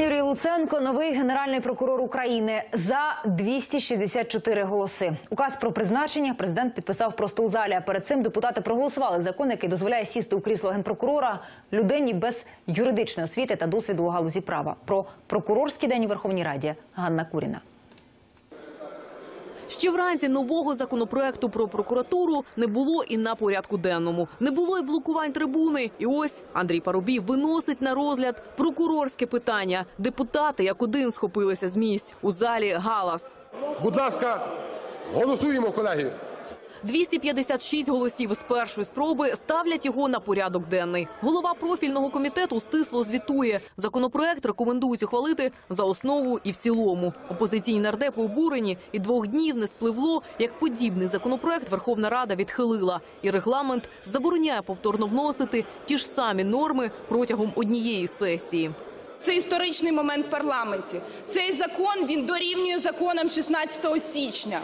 Юрій Луценко – новий генеральний прокурор України за 264 голоси. Указ про призначення президент підписав просто у залі, а перед цим депутати проголосували закон, який дозволяє сісти у крісло генпрокурора людині без юридичної освіти та досвіду у галузі права. Про прокурорський день у Верховній Раді Ганна Куріна. Ще вранці нового законопроекту про прокуратуру не було і на порядку денному. Не було і блокувань трибуни. І ось Андрій Парубій виносить на розгляд прокурорське питання. Депутати як один схопилися з місць. У залі галас. Будь ласка, голосуємо, колеги. 256 голосів з першої спроби ставлять його на порядок денний. Голова профільного комітету стисло звітує. Законопроект рекомендують ухвалити за основу і в цілому. Опозиційні нардепи обурені, і 2 днів не спливло, як подібний законопроект Верховна Рада відхилила. І регламент забороняє повторно вносити ті ж самі норми протягом однієї сесії. Це історичний момент в парламенті. Цей закон, він дорівнює законам 16 січня.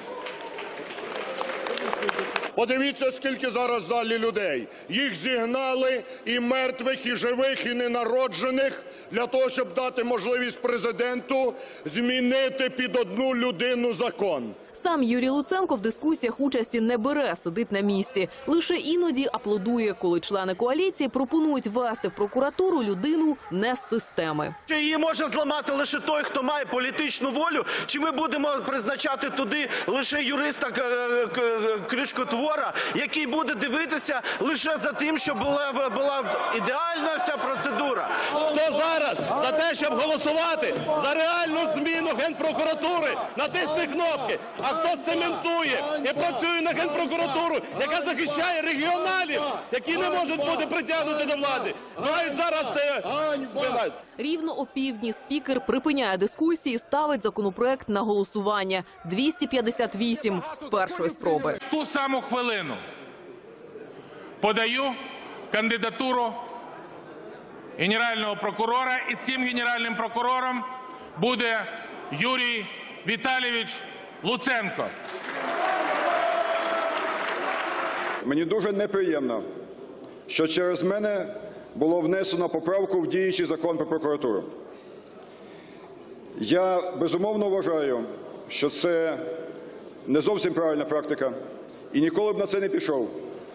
Подивіться, скільки зараз в залі людей. Їх зігнали і мертвих, і живих, і ненароджених для того, щоб дати можливість президенту змінити під одну людину закон. Сам Юрій Луценко в дискусіях участі не бере, сидить на місці. Лише іноді аплодує, коли члени коаліції пропонують ввести в прокуратуру людину не з системи. Чи її може зламати лише той, хто має політичну волю? Чи ми будемо призначати туди лише юриста-крючкотвора, який буде дивитися лише за тим, щоб була ідеальна вся процедура? Хто зараз за те, щоб голосувати за реальну зміну Генпрокуратури? Натисни кнопки. А хто цементує і працює на Генпрокуратуру, яка захищає регіоналів, які не можуть бути притягнуті до влади? Мають зараз це спинати. Рівно о півдні спікер припиняє дискусії і ставить законопроект на голосування. 258 з першої спроби. В ту саму хвилину подаю кандидатуру генерального прокурора, і цим генеральним прокурором буде Юрій Віталійович Луценко. Мені дуже неприємно, що через мене було внесено поправку в діючий закон про прокуратуру. Я безумовно вважаю, що це не зовсім правильна практика, і ніколи б на це не пішов,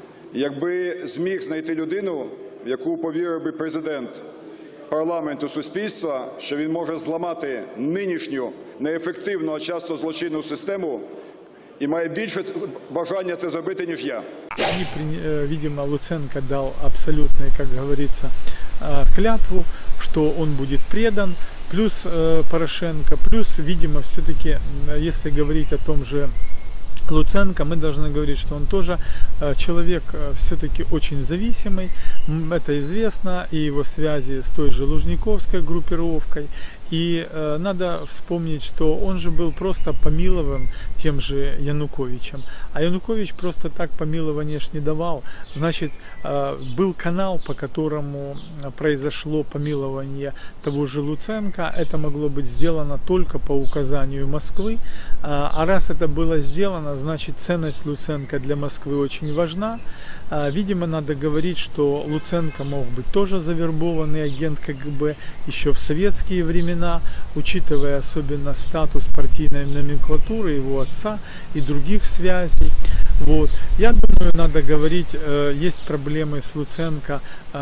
якби зміг знайти людину, в яку повірив би президент парламенту, суспільства, що він може зламати нинішню неефективну, а часто злочинну систему, і має більше бажання це зробити, ніж я. Они, видимо, Луценко дал абсолютную, как говорится, клятву, что он будет предан, плюс Порошенко, плюс, видимо, все-таки, если говорить о том же Луценко, мы должны говорить, что он тоже человек все-таки очень зависимый, это известно, и его связи с той же Лужниковской группировкой. И надо вспомнить, что он же был просто помилован тем же Януковичем. А Янукович просто так помилования ж не давал. Значит, был канал, по которому произошло помилование того же Луценко. Это могло быть сделано только по указанию Москвы. А раз это было сделано, значит, ценность Луценко для Москвы очень важна. Видимо, надо говорить, что Луценко мог быть тоже завербованный агент КГБ еще в советские времена, учитывая особенно статус партийной номенклатуры его отца и других связей. Вот. Я думаю, надо говорить, есть проблемы с Луценко,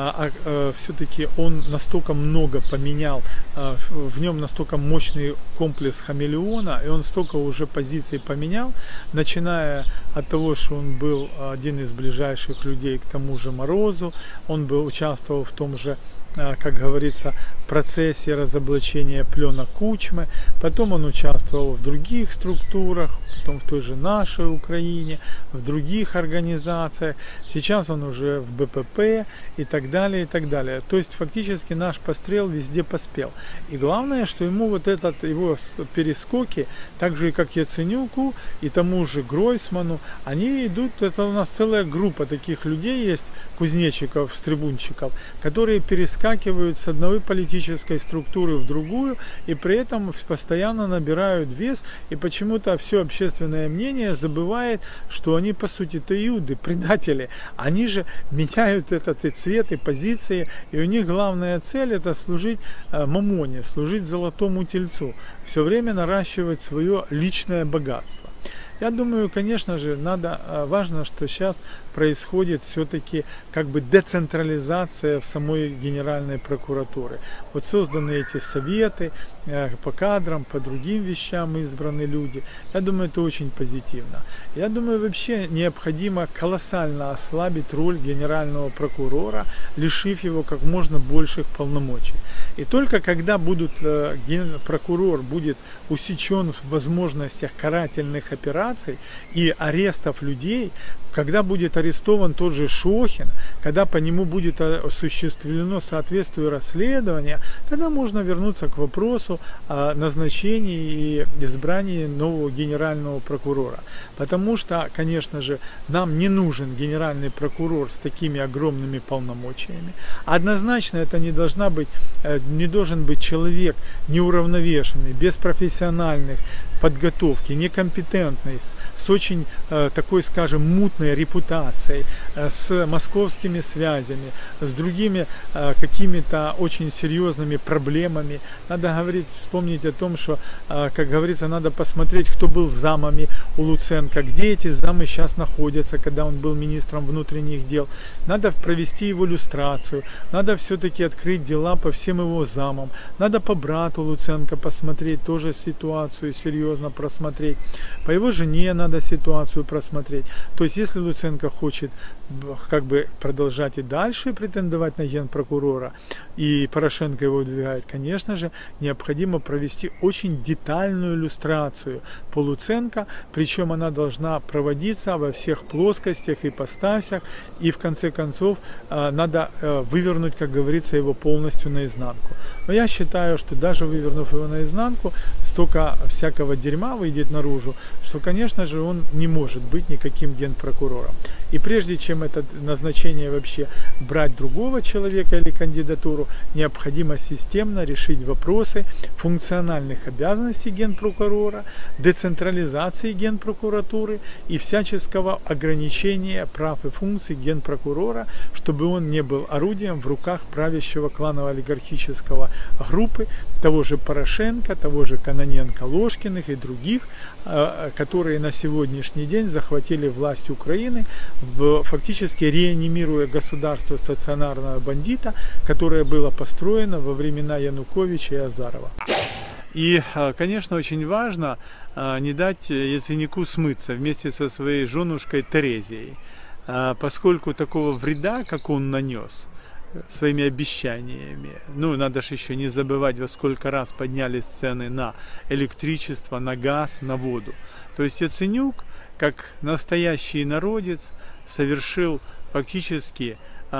все-таки он настолько много поменял, в нем настолько мощный комплекс хамелеона, и он столько уже позиций поменял, начиная от того, что он был один из ближайших людей к тому же Морозу, он был, участвовал в том же, как говорится, процессе разоблачения пленок Кучмы, потом он участвовал в других структурах, потом в той же нашей Украине, в других организациях, сейчас он уже в БПП и так далее, и так далее. То есть фактически наш пострел везде поспел. И главное, что ему вот этот его перескоки, так же как Яценюку и тому же Гройсману, они идут, это у нас целая группа таких людей есть, кузнечиков, стрибунчиков, которые перескакивают перескакивают с одной политической структуры в другую, и при этом постоянно набирают вес, и почему-то все общественное мнение забывает, что они по сути-то иуды, предатели. Они же меняют этот и цвет, и позиции, и у них главная цель — это служить мамоне, служить золотому тельцу, все время наращивать свое личное богатство. Я думаю, конечно же, важно, что сейчас происходит все-таки как бы децентрализация в самой Генеральной прокуратуре. Вот созданы эти советы по кадрам, по другим вещам избраны люди. Я думаю, это очень позитивно. Я думаю, вообще необходимо колоссально ослабить роль генерального прокурора, лишив его как можно больших полномочий. И только когда прокурор будет усечен в возможностях карательных операций и арестов людей, когда будет арестован тот же Шохин, когда по нему будет осуществлено соответствующее расследование, тогда можно вернуться к вопросу о назначении и избрании нового генерального прокурора. Потому что, конечно же, нам не нужен генеральный прокурор с такими огромными полномочиями. Однозначно это не должен быть человек неуравновешенный, без профессиональных подготовки, некомпетентный, с очень такой, скажем, мутной репутацией, с московскими связями, с другими какими-то очень серьезными проблемами. Надо вспомнить о том, что, как говорится, надо посмотреть, кто был замами у Луценко, где эти замы сейчас находятся, когда он был министром внутренних дел. Надо провести его люстрацию, надо все-таки открыть дела по всем его замам, надо по брату Луценко посмотреть тоже ситуацию, серьезно просмотреть, по его жене надо ситуацию просмотреть. То есть, если Луценко хочет как бы продолжать и дальше претендовать на генпрокурора, и Порошенко его выдвигает, конечно же, необходимо провести очень детальную люстрацию по Луценко, причем она должна проводиться во всех плоскостях, ипостасях, и в конце концов надо вывернуть, как говорится, его полностью наизнанку. Но я считаю, что даже вывернув его наизнанку, столько всякого дерьма выйдет наружу, что, конечно же, он не может быть никаким генпрокурором. И прежде чем это назначение вообще брать другого человека или кандидатуру, необходимо системно решить вопросы функциональных обязанностей генпрокурора, децентрализации генпрокуратуры и всяческого ограничения прав и функций генпрокурора, чтобы он не был орудием в руках правящего кланово-олигархического группы, того же Порошенко, того же Кононенко, Ложкиных и других, которые на сегодняшний день захватили власть Украины, фактически реанимируя государство стационарного бандита, которое было построено во времена Януковича и Азарова. И, конечно, очень важно не дать Яценюку смыться вместе со своей женушкой Терезией, поскольку такого вреда, как он нанес своими обещаниями, надо же еще не забывать, во сколько раз поднялись цены на электричество, на газ, на воду. То есть Яценюк, как настоящий народец, совершил фактически,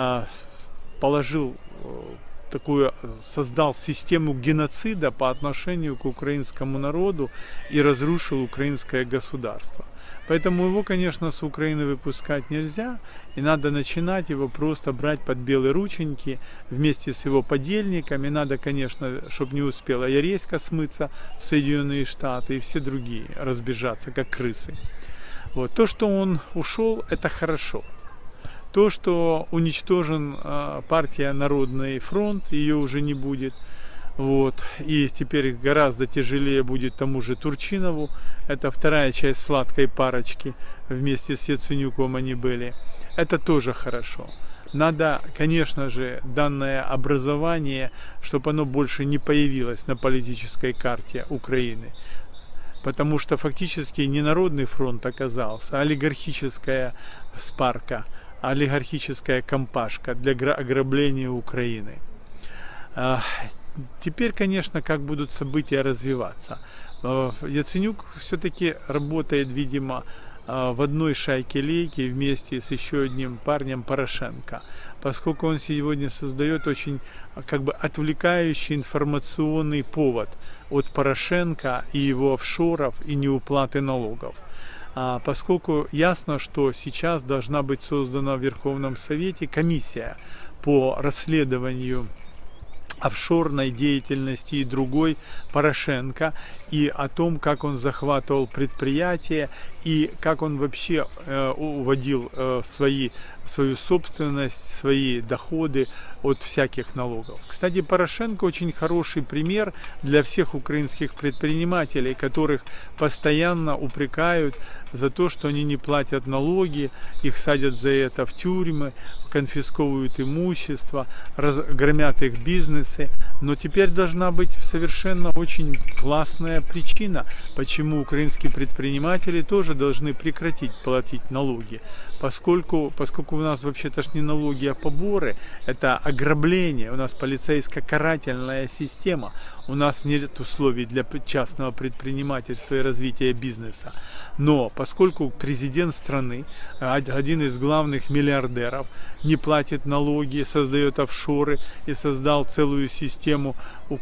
создал систему геноцида по отношению к украинскому народу и разрушил украинское государство. Поэтому его, конечно, с Украины выпускать нельзя, и надо начинать его просто брать под белые рученьки вместе с его подельниками. Надо, конечно, чтобы не успела Яреська смыться в Соединенные Штаты и все другие разбежаться, как крысы. Вот. То, что он ушел, это хорошо. То, что уничтожен партия Народный фронт, ее уже не будет. Вот. И теперь гораздо тяжелее будет тому же Турчинову. Это вторая часть сладкой парочки. Вместе с Яценюком они были. Это тоже хорошо. Надо, конечно же, данное образование, чтобы оно больше не появилось на политической карте Украины. Потому что фактически не Народный фронт оказался, а олигархическая спарка, олигархическая компашка для ограбления Украины. Теперь, конечно, как будут события развиваться. Яценюк все-таки работает, видимо, в одной шайке-лейке вместе с еще одним парнем Порошенко, поскольку он сегодня создает очень как бы отвлекающий информационный повод от Порошенко и его офшоров и неуплаты налогов. Поскольку ясно, что сейчас должна быть создана в Верховном Совете комиссия по расследованию офшорной деятельности и другой Порошенко, и о том, как он захватывал предприятия и как он вообще уводил свою собственность, свои доходы от всяких налогов. Кстати, Порошенко очень хороший пример для всех украинских предпринимателей, которых постоянно упрекают за то, что они не платят налоги, их садят за это в тюрьмы, конфисковывают имущество, громят их бизнесы. Но теперь должна быть совершенно очень классная причина, почему украинские предприниматели тоже должны прекратить платить налоги. Поскольку у нас вообще-то не налоги, а поборы, это ограбление, у нас полицейско-карательная система, у нас нет условий для частного предпринимательства и развития бизнеса. Но поскольку президент страны, один из главных миллиардеров, не платит налоги, создает офшоры и создал целую систему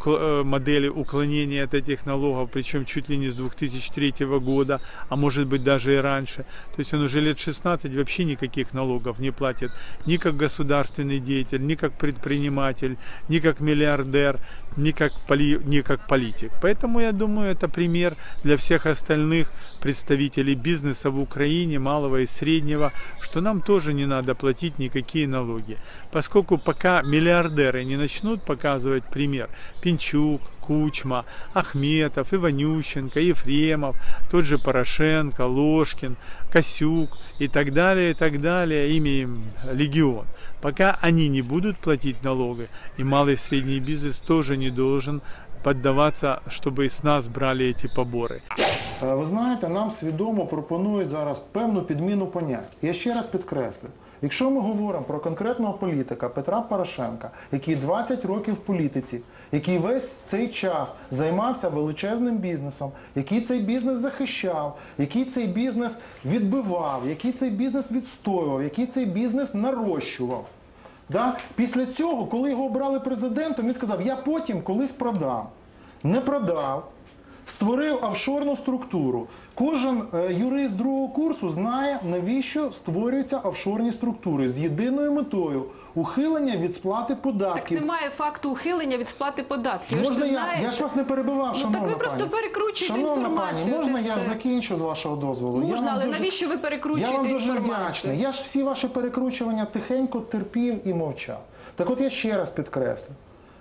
модели уклонения от этих налогов, причем чуть ли не с 2003 года, а может быть даже и раньше. То есть он уже лет 16 вообще никаких налогов не платит ни как государственный деятель, ни как предприниматель, ни как миллиардер, ни как политик. Поэтому я думаю, это пример для всех остальных представителей бизнеса в Украине, малого и среднего, что нам тоже не надо платить никакие налоги. Поскольку пока миллиардеры не начнут показывать пример, Пинчук, Кучма, Ахметов, Иванющенко, Ефремов, тот же Порошенко, Ложкин, Косюк и так далее, ими им легион. Пока они не будут платить налоги, и малый и средний бизнес тоже не должен поддаватися, щоб з нас брали ці побори. Ви знаєте, нам свідомо пропонують зараз певну підміну понять. Я ще раз підкреслю. Якщо ми говоримо про конкретного політика Петра Порошенка, який 20 років в політиці, який весь цей час займався величезним бізнесом, який цей бізнес захищав, який цей бізнес відбивав, який цей бізнес відстоював, який цей бізнес нарощував. Да? Після цього, коли його обрали президентом, він сказав, я потім колись продам. Не продав. Створив офшорну структуру. Кожен юрист другого курсу знає, навіщо створюються офшорні структури з єдиною метою – ухилення від сплати податків. Так немає факту ухилення від сплати податків. Можна я ж вас не перебивав, шановна пані. Так ви просто перекручуєте інформацію. Шановна пані, можна я закінчу з вашого дозволу? Можна, але навіщо ви перекручуєте інформацію? Я вам дуже вдячний. Я ж всі ваші перекручування тихенько терпів і мовчав. Так от я ще раз підкреслю,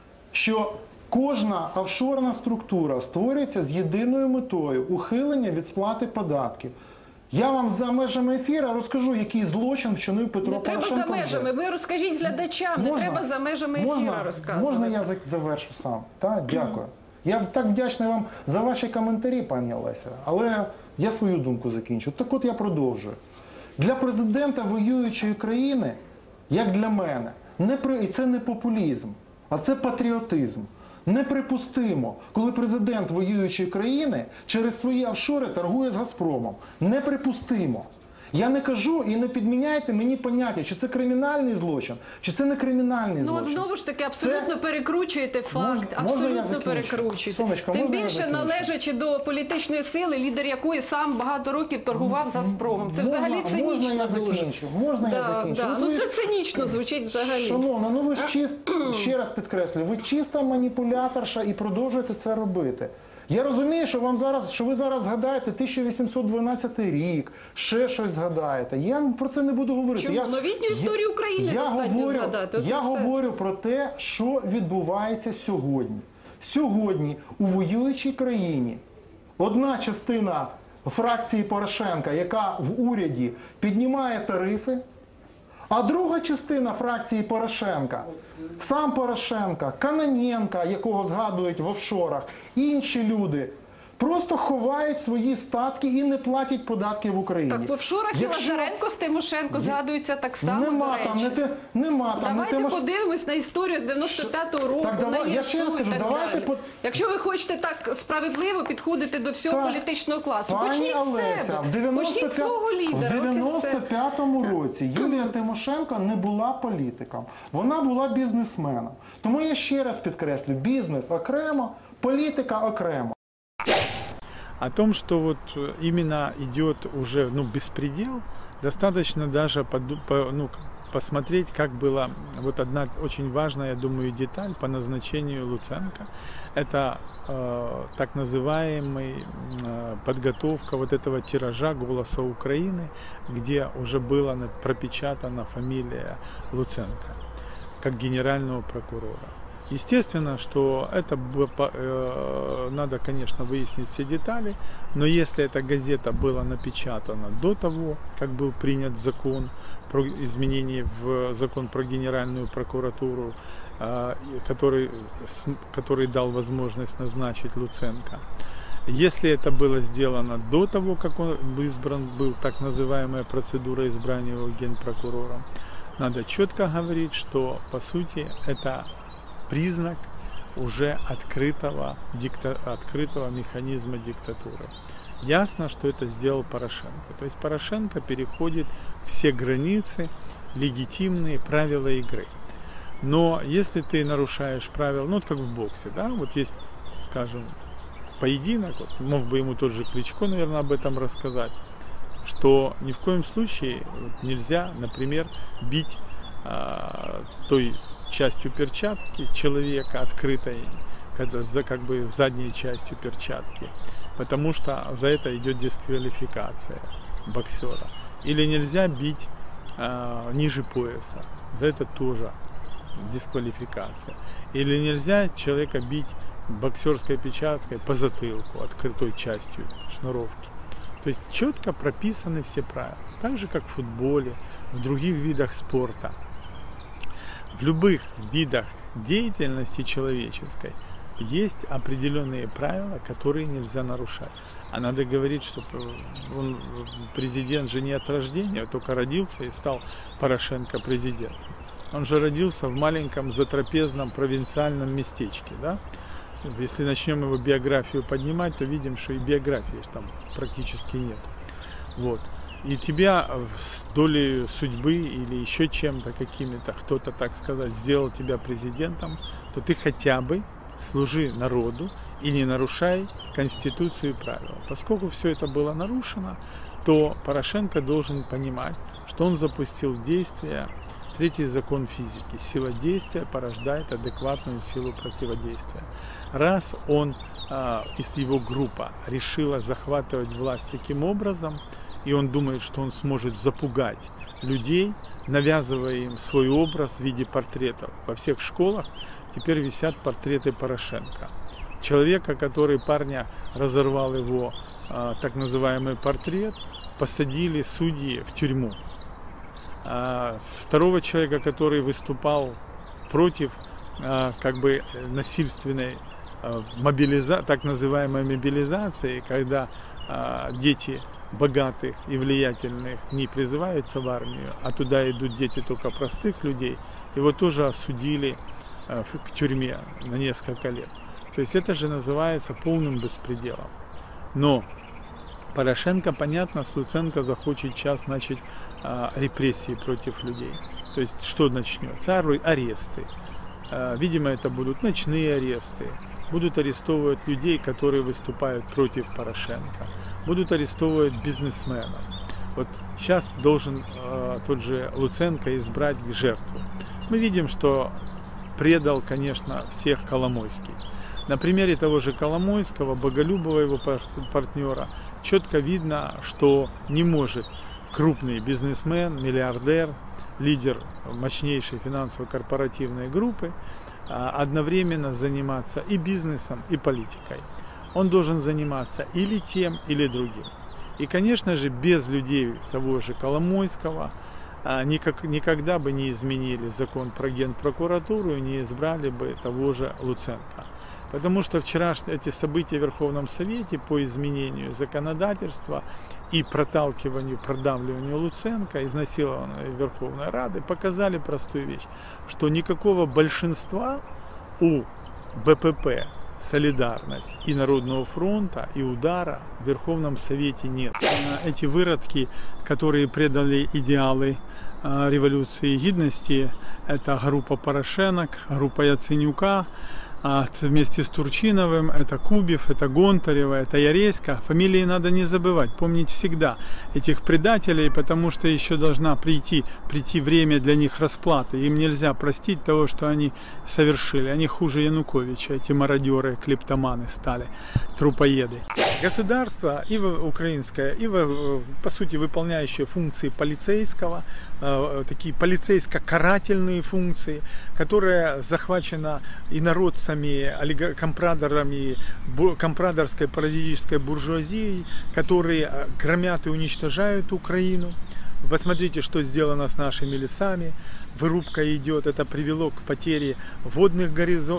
що кожна офшорна структура створюється з єдиною метою – ухилення від сплати податків. Я вам за межами ефіру розкажу, який злочин вчинив Петро Порошенко. Не треба за межами, ви розкажіть глядачам, не треба за межами ефіру розказувати. Можна я завершу сам? Так, дякую. Я так вдячний вам за ваші коментарі, пані Олеся, але я свою думку закінчу. Так от я продовжую. Для президента воюючої країни, як для мене, і це не популізм, а це патріотизм. Неприпустимо, коли президент воюючої країни через свої офшори торгує з Газпромом. Неприпустимо. Я не кажу і не підміняйте мені поняття, чи це кримінальний злочин, чи це не кримінальний злочин. Ну, знову ж таки, абсолютно перекручуєте факт, абсолютно перекручуєте. Сонечко, тим більше належачи до політичної сили, лідер якої сам багато років торгував з Газпромом. Це взагалі цинічно дуже. Можна я закінчу? Ну це цинічно звучить взагалі. Шановна, ну ви ж ще раз підкреслю, ви чиста маніпуляторша і продовжуєте це робити. Я розумію, що ви зараз згадаєте 1812 рік, ще щось згадаєте. Я про це не буду говорити. Чому? Новітню історію України достатньо згадати. Я говорю про те, що відбувається сьогодні. Сьогодні у воюючій країні одна частина фракції Порошенка, яка в уряді піднімає тарифи, а друга частина фракції Порошенка, сам Порошенко, Кононенко, якого згадують в офшорах, інші люди, просто ховають свої статки і не платять податки в Україні. Так в офшорах і Лазаренко з Тимошенко згадуються так само, нема там. Давайте подивимось на історію з 95-го року, на ЄСУ і так далі. Якщо ви хочете так справедливо підходити до всього політичного класу, почніть з себе, почніть свого лідера. В 95-му році Юлія Тимошенко не була політиком, вона була бізнесменом. Тому я ще раз підкреслю, бізнес окремо, політика окремо. О том, что вот именно идет уже беспредел, достаточно даже посмотреть, как было, вот одна очень важная, я думаю, деталь по назначению Луценко. Это так называемая подготовка вот этого тиража «Голоса Украины», где уже была пропечатана фамилия Луценко как генерального прокурора. Естественно, что это надо, конечно, выяснить все детали, но если эта газета была напечатана до того, как был принят закон про изменение в закон про Генеральную прокуратуру, который дал возможность назначить Луценко, если это было сделано до того, как он избран был, так называемая процедура избрания его генпрокурором, надо четко говорить, что по сути это признак уже открытого механизма диктатуры. Ясно, что это сделал Порошенко. То есть Порошенко переходит все границы, легитимные правила игры. Но если ты нарушаешь правила, ну вот как в боксе, да, вот есть, скажем, поединок, вот, мог бы ему тот же Кличко, наверное, об этом рассказать, что ни в коем случае нельзя, например, бить той частью перчатки человека открытой, за как бы задней частью перчатки, потому что за это идет дисквалификация боксера. Или нельзя бить ниже пояса, за это тоже дисквалификация. Или нельзя человека бить боксерской печаткой по затылку, открытой частью шнуровки. То есть четко прописаны все правила, так же как в футболе, в других видах спорта. В любых видах деятельности человеческой есть определенные правила, которые нельзя нарушать. А надо говорить, что он президент же не от рождения, только родился и стал Порошенко президентом. Он же родился в маленьком затрапезном провинциальном местечке, да? Если начнем его биографию поднимать, то видим, что и биографии там практически нет. Вот. И тебя с долей судьбы или еще чем-то, какими-то, кто-то, так сказать, сделал тебя президентом, то ты хотя бы служи народу и не нарушай Конституцию и правила. Поскольку все это было нарушено, то Порошенко должен понимать, что он запустил в действие третий закон физики. Сила действия порождает адекватную силу противодействия. Раз он, его группа решила захватывать власть таким образом, и он думает, что он сможет запугать людей, навязывая им свой образ в виде портретов. Во всех школах теперь висят портреты Порошенко. Человека, который парня разорвал его так называемый портрет, посадили судьи в тюрьму. Второго человека, который выступал против как бы насильственной так называемой мобилизации, когда дети богатых и влиятельных не призываются в армию, а туда идут дети только простых людей, его тоже осудили к тюрьме на несколько лет. То есть это же называется полным беспределом. Но Порошенко, понятно, с Луценко захочет сейчас начать репрессии против людей. То есть что начнется? Аресты. Видимо, это будут ночные аресты. Будут арестовывать людей, которые выступают против Порошенко. Будут арестовывать бизнесменов. Вот сейчас должен тот же Луценко избрать жертву. Мы видим, что предал, конечно, всех Коломойский. На примере того же Коломойского, Боголюбова, его партнера, четко видно, что не может крупный бизнесмен, миллиардер, лидер мощнейшей финансово-корпоративной группы одновременно заниматься и бизнесом, и политикой. Он должен заниматься или тем, или другим. И, конечно же, без людей того же Коломойского никогда бы не изменили закон про Генпрокуратуру и не избрали бы того же Луценко. Потому что вчерашние эти события в Верховном Совете по изменению законодательства и проталкиванию, продавливанию Луценко, изнасилованной Верховной Рады, показали простую вещь, что никакого большинства у БПП, Солидарность и Народного фронта и Удара в Верховном Совете нет. Эти выродки, которые предали идеалы революции гідності, это группа Порошенок, группа Яценюка, вместе с Турчиновым, это Кубев, это Гонтарева, это Яреська. Фамилии надо не забывать, помнить всегда этих предателей, потому что еще должна прийти время для них расплаты. Им нельзя простить того, что они совершили. Они хуже Януковича, эти мародеры, клептоманы стали, трупоеды. Государство и украинское, и по сути выполняющее функции полицейского, такие полицейско-карательные функции, которая захвачена инородцами, компрадорами, компрадорской паразитической буржуазией, которые громят и уничтожают Украину. Посмотрите, что сделано с нашими лесами. Вырубка идет, это привело к потере водных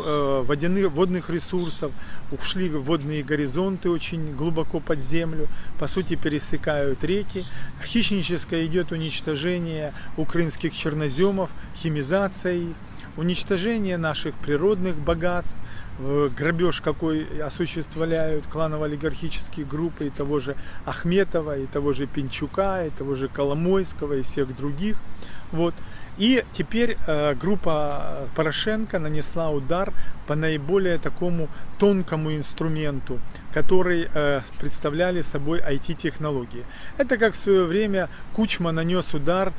ресурсов, ушли водные горизонты очень глубоко под землю, по сути пересекают реки. Хищническое идет уничтожение украинских черноземов, химизация их, уничтожение наших природных богатств, грабеж какой осуществляют кланово-олигархические группы и того же Ахметова, и того же Пинчука, и того же Коломойского, и всех других. Вот. И теперь группа Порошенко нанесла удар по наиболее такому тонкому инструменту, который представляли собой IT-технологии. Это как в свое время Кучма нанес удар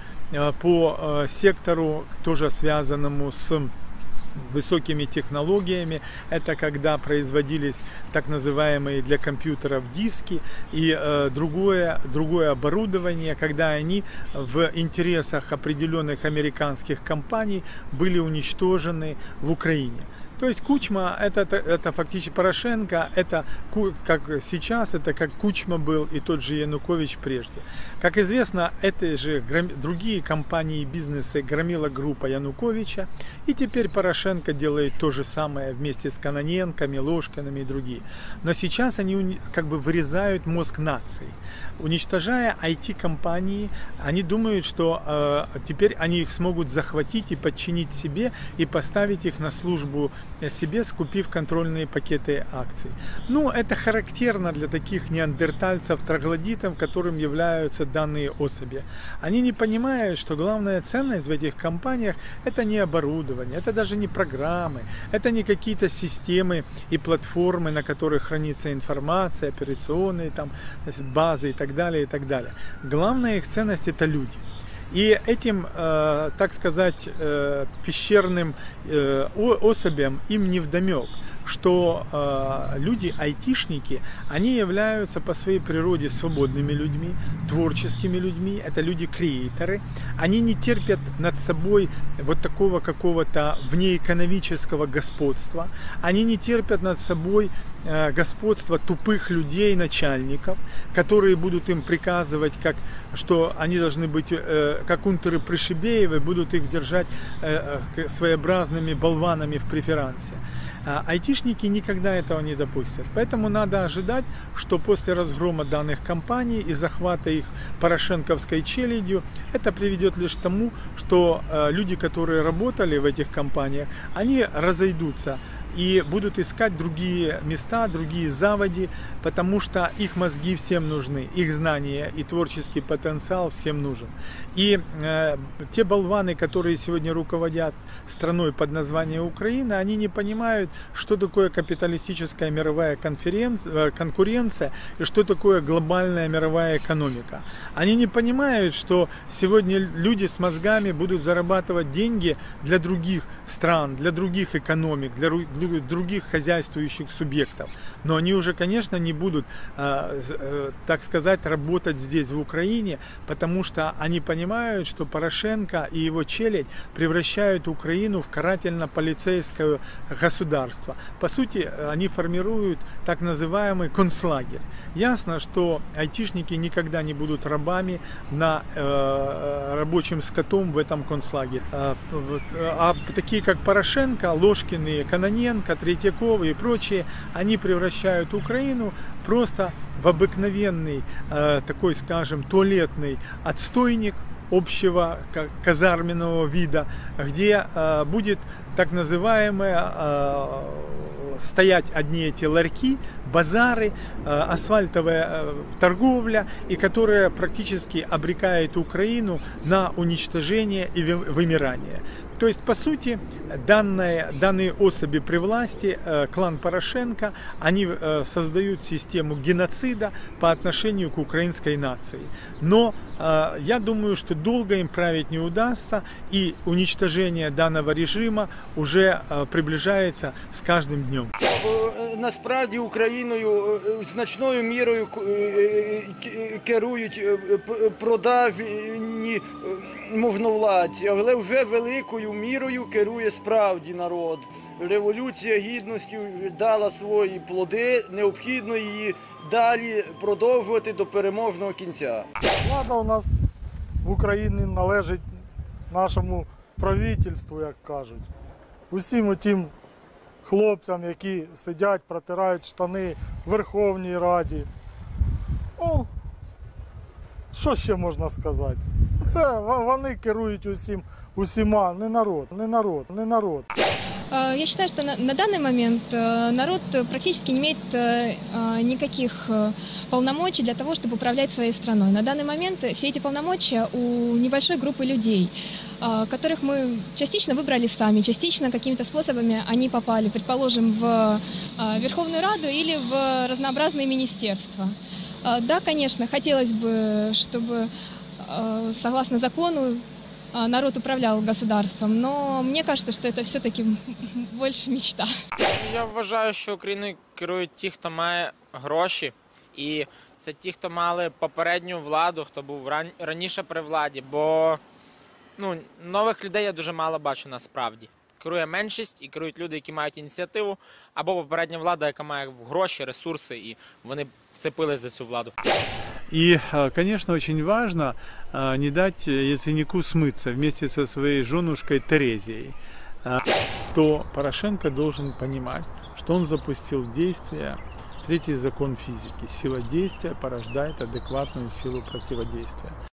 по сектору, тоже связанному с высокими технологиями. Это когда производились так называемые для компьютеров диски и другое оборудование, когда они в интересах определенных американских компаний были уничтожены в Украине. То есть Кучма, это фактически Порошенко, это как сейчас, это как Кучма был и тот же Янукович прежде. Как известно, это же другие компании и бизнесы громила группа Януковича, и теперь Порошенко делает то же самое вместе с Кононенко, Милошкиными и другие. Но сейчас они как бы вырезают мозг нации. Уничтожая IT-компании, они думают, что теперь они их смогут захватить и подчинить себе и поставить их на службу себе, скупив контрольные пакеты акций. Ну, это характерно для таких неандертальцев, троглодитов, которым являются данные особи. Они не понимают, что главная ценность в этих компаниях – это не оборудование, это даже не программы, это не какие-то системы и платформы, на которых хранится информация, операционные там, базы и так далее, и так далее. Главная их ценность – это люди. И этим, так сказать, пещерным особям им невдомек, что люди-айтишники, они являются по своей природе свободными людьми, творческими людьми, это люди-креаторы. Они не терпят над собой вот такого какого-то внеэкономического господства, они не терпят над собой господства тупых людей, начальников, которые будут им приказывать, что они должны быть, как унтеры Пришибеевы, будут их держать своеобразными болванами в преферансе. Айтишники никогда этого не допустят. Поэтому надо ожидать, что после разгрома данных компаний и захвата их порошенковской челядью, это приведет лишь к тому, что люди, которые работали в этих компаниях, они разойдутся и будут искать другие места, другие заводи, потому что их мозги всем нужны, их знания и творческий потенциал всем нужен. И те болваны, которые сегодня руководят страной под названием Украина, они не понимают, что такое капиталистическая мировая конкуренция и что такое глобальная мировая экономика. Они не понимают, что сегодня люди с мозгами будут зарабатывать деньги для других стран, для других экономик, для других хозяйствующих субъектов. Но они уже, конечно, не будут, так сказать, работать здесь, в Украине, потому что они понимают, что Порошенко и его челядь превращают Украину в карательно-полицейское государство. По сути, они формируют так называемый концлагерь. Ясно, что айтишники никогда не будут рабами рабочим скотом в этом концлагере. А такие, как Порошенко, Ложкины, Кононенко, Третьяков и прочие, они превращают Украину просто в обыкновенный такой, скажем, туалетный отстойник общего казарменного вида, где будет так называемое стоять одни эти ларьки, базары, асфальтовая торговля, и которая практически обрекает Украину на уничтожение и вымирание. То есть, по сути, данные особи при власти, клан Порошенко, они создают систему геноцида по отношению к украинской нации. Но я думаю, что долго им править не удастся, и уничтожение данного режима уже приближается с каждым днем. Насправді Україною значною мірою керують продажні можновладці, але вже великою мірою керує справді народ. Революція Гідності дала свої плоди, необхідно її далі продовжувати до переможного кінця. Влада у нас в Україні належить нашому правительству, як кажуть. Усім отім хлопцям, які сидять, протирають штани в Верховній Раді. О, що ще можна сказати? Це вони керують усіма, не народ. Я считаю, что на данный момент народ практически не имеет никаких полномочий для того, чтобы управлять своей страной. На данный момент все эти полномочия у небольшой группы людей, которых мы частично выбрали сами, частично какими-то способами они попали, предположим, в Верховную Раду или в разнообразные министерства. Да, конечно, хотелось бы, чтобы, согласно закону, народ управлял государством, но мне кажется, что это все-таки больше мечта. Я вважаю, що Україною керують ті, хто має гроші, і це ті, хто мали попередню владу, хто був раніше при владі, бо нових людей я дуже мало бачу насправді. Керує меншість і керують люди, які мають ініціативу, або попередня влада, яка має гроші, ресурси, і вони вцепились за цю владу. И, конечно, очень важно не дать Яценюку смыться вместе со своей женушкой Терезией. То Порошенко должен понимать, что он запустил в действие третий закон физики. Сила действия порождает адекватную силу противодействия.